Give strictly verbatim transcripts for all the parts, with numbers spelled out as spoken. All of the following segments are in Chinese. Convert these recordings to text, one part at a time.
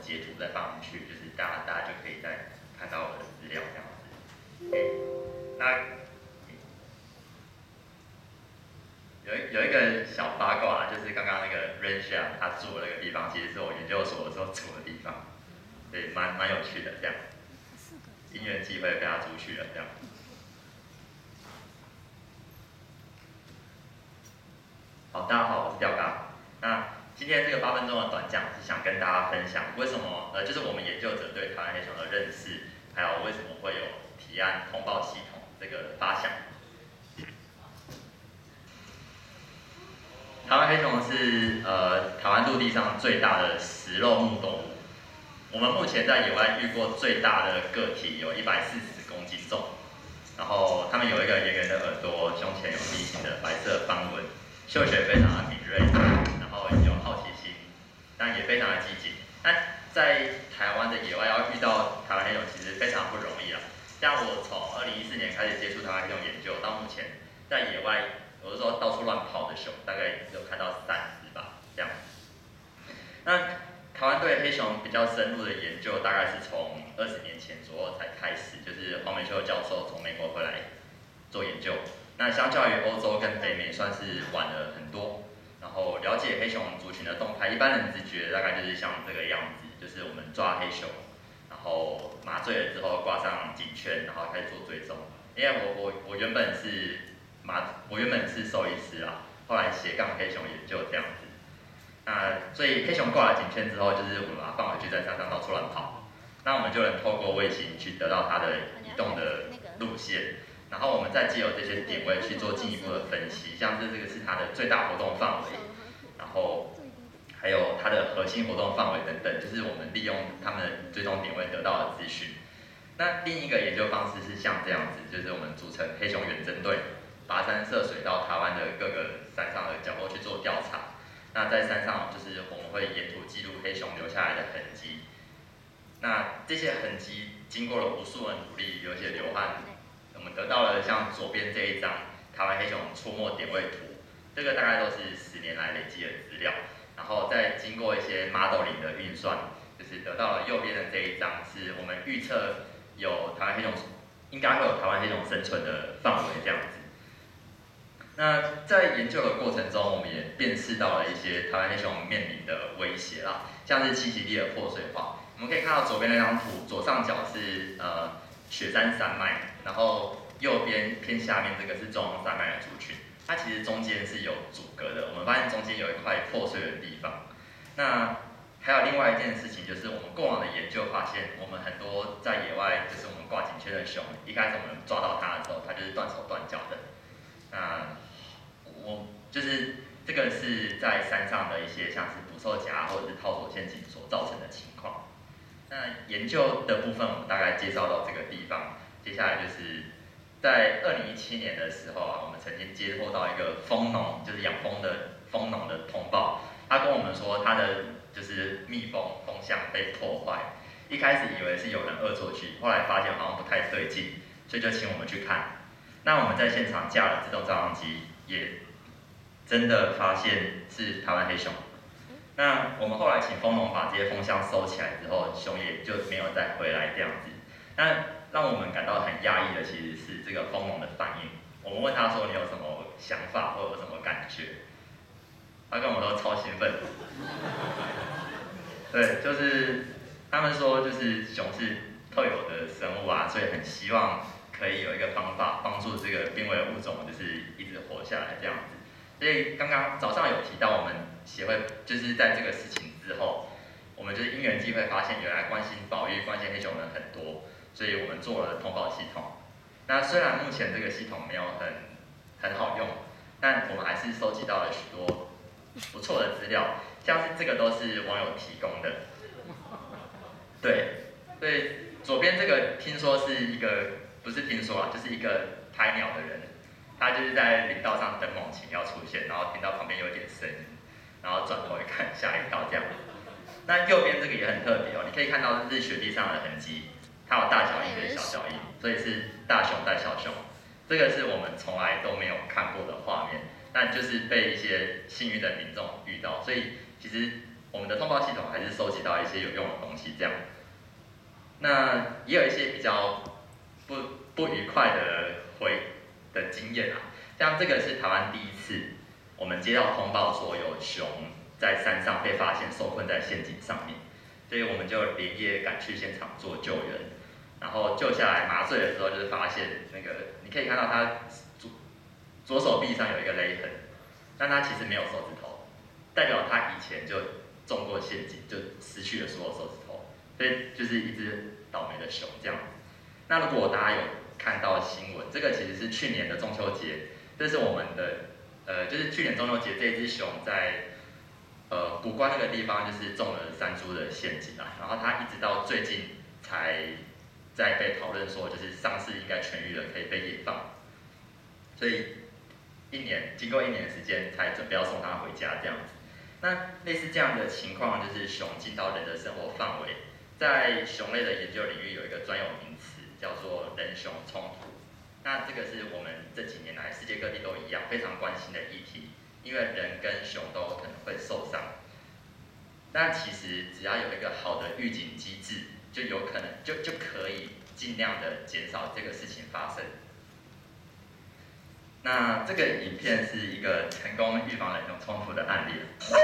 截图再放进去，就是大家大家就可以再看到我的资料这样子。OK， 那有一有一个小八卦，就是刚刚那个 Rensha 他住的那个地方，其实是我研究所的时候住的地方，对，蛮蛮有趣的这样。因缘际会被他租去了这样。好，大家好，我是吊嘎。那今天这个八分钟的短讲是想跟大家分享为什么呃，就是我们研究者对台湾黑熊的认识，还有为什么会有提案通报系统这个发想。台湾黑熊是呃台湾陆地上最大的食肉目动物。我们目前在野外遇过最大的个体有一百四十公斤重，然后它们有一个圆圆的耳朵，胸前有梯形的白色斑纹，嗅觉非常的敏锐，然后有好奇心，但也非常的积极。那在台湾的野外要遇到台湾黑熊其实非常不容易啦。像我从二零一四年开始接触台湾黑熊研究，到目前在野外，我是说到处乱跑的熊，大概有看到三只吧，这样。那台湾对黑熊比较深入的研究，大概是从二十年前左右才开始，就是黄美秀教授从美国回来做研究。那相较于欧洲跟北美，算是晚了很多。然后了解黑熊族群的动态，一般人直觉大概就是像这个样子，就是我们抓黑熊，然后麻醉了之后挂上颈圈，然后开始做追踪。因为我我我原本是麻，我原本是兽医师啊，后来斜杠黑熊研究这样子。那所以黑熊挂了颈圈之后，就是我们把它放回去，在山上到处乱跑。那我们就能透过卫星去得到它的移动的路线，然后我们再借由这些点位去做进一步的分析，像是这个是它的最大活动范围，然后还有它的核心活动范围等等，就是我们利用它们的追踪点位得到的资讯。那另一个研究方式是像这样子，就是我们组成黑熊远征队，跋山涉水到台湾的各个山上的角落去做调查。那在山上，就是我们会沿途记录黑熊留下来的痕迹。那这些痕迹经过了无数人努力，有一些流汗，我们得到了像左边这一张台湾黑熊出没点位图，这个大概都是十年来累积的资料。然后再经过一些 modeling 的运算，就是得到了右边的这一张，是我们预测有台湾黑熊应该会有台湾黑熊生存的范围这样子。那在研究的过程中，我们也辨识到了一些台湾黑熊面临的威胁啦，像是栖息地的破碎化。我们可以看到左边那张图，左上角是呃雪山山脉，然后右边偏下面这个是中央山脉的族群，它其实中间是有阻隔的。我们发现中间有一块破碎的地方。那还有另外一件事情，就是我们过往的研究发现，我们很多在野外，就是我们挂颈圈的熊，一开始我们抓到它的时候，它就是断手断脚的。那我就是这个是在山上的一些像是捕兽夹或者是套索陷阱所造成的情况。那研究的部分我们大概介绍到这个地方，接下来就是在二零一七年的时候啊，我们曾经接获到一个蜂农，就是养蜂的蜂农的通报，他跟我们说他的就是蜜蜂蜂箱被破坏，一开始以为是有人恶作剧，后来发现好像不太对劲，所以就请我们去看。那我们在现场架了自动照相机，也真的发现是台湾黑熊。那我们后来请蜂农把这些蜂箱收起来之后，熊也就没有再回来这样子。那让我们感到很压抑的其实是这个蜂农的反应。我们问他说你有什么想法或有什么感觉？他跟我们说超兴奋。对，就是他们说就是熊是特有的生物啊，所以很希望可以有一个方法帮助这个濒危物种就是一直活下来这样子。所以刚刚早上有提到我们协会就是在这个事情之后，我们就是因缘际会发现原来关心保育、关心黑熊的人很多，所以我们做了通报系统。那虽然目前这个系统没有很很好用，但我们还是收集到了许多不错的资料，像是这个都是网友提供的。对，所以左边这个听说是一个不是听说啊，就是一个拍鸟的人。他就是在林道上等猛禽要出现，然后听到旁边有点声音，然后转头一看，吓一跳这样。那右边这个也很特别哦，你可以看到是雪地上的痕迹，它有大脚印跟小脚印，所以是大熊带小熊。这个是我们从来都没有看过的画面，但就是被一些幸运的民众遇到，所以其实我们的通报系统还是收集到一些有用的东西这样。那也有一些比较不不愉快的回的经验啊，像这个是台湾第一次我们接到通报说有熊在山上被发现受困在陷阱上面，所以我们就连夜赶去现场做救援，然后救下来麻醉的时候，就是发现那个你可以看到他左左手臂上有一个勒痕，但他其实没有手指头，代表他以前就中过陷阱，就失去了所有手指头，所以就是一只倒霉的熊这样子。那如果大家有看到新闻，这个其实是去年的中秋节，这是我们的呃，就是去年中秋节这只熊在呃古关那个地方就是中了山猪的陷阱啊，然后它一直到最近才在被讨论说，就是伤势应该痊愈了，可以被野放，所以一年经过一年的时间才准备要送它回家这样子。那类似这样的情况，就是熊进到人的生活范围，在熊类的研究领域有一个专有名词叫做人熊冲突。那这个是我们这几年来世界各地都一样非常关心的议题，因为人跟熊都可能会受伤。但其实只要有一个好的预警机制，就有可能就就可以尽量的减少这个事情发生。那这个影片是一个成功预防人熊冲突的案例。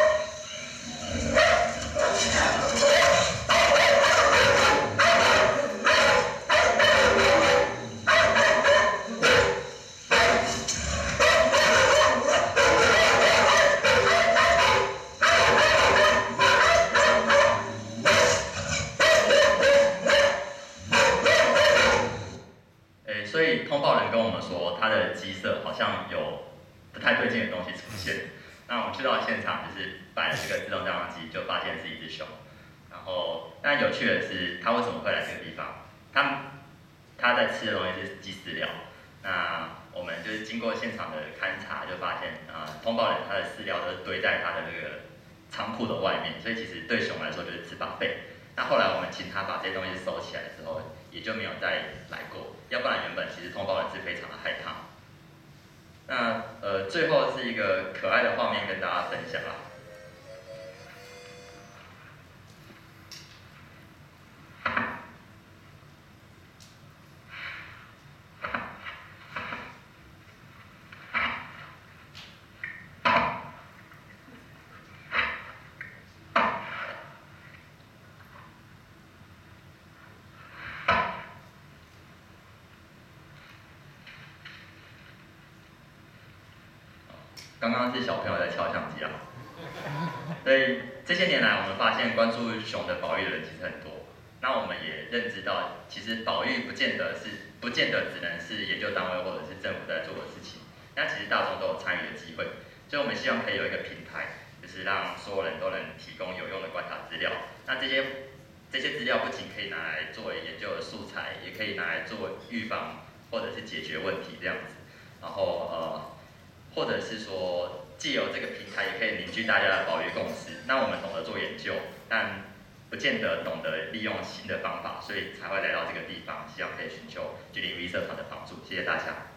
所以通报人跟我们说，他的鸡舍好像有不太对劲的东西出现。那我们去到现场，就是摆了这个自动照相机，就发现是一只熊。然后，但有趣的是，它为什么会来这个地方？它它在吃的东西是鸡饲料。那我们就是经过现场的勘查，就发现啊、呃，通报人他的饲料都是堆在他的这个仓库的外面，所以其实对熊来说就是吃饱费。那后来我们请他把这些东西收起来之后，也就没有再来过。要不然原本其实通报人是非常的害怕。那呃最后是一个可爱的画面跟大家分享啦。刚刚是小朋友在敲相机啊，所以这些年来我们发现关注熊的保育的人其实很多。那我们也认知到，其实保育不见得是不见得只能是研究单位或者是政府在做的事情，那其实大众都有参与的机会。所以我们希望可以有一个平台，就是让所有人都能提供有用的观察资料。那这些这些资料不仅可以拿来作为研究的素材，也可以拿来做预防或者是解决问题这样子。然后呃。或者是说，藉由这个平台，也可以凝聚大家的保育共识。那我们懂得做研究，但不见得懂得利用新的方法，所以才会来到这个地方，希望可以寻求距离 V 社团的帮助。谢谢大家。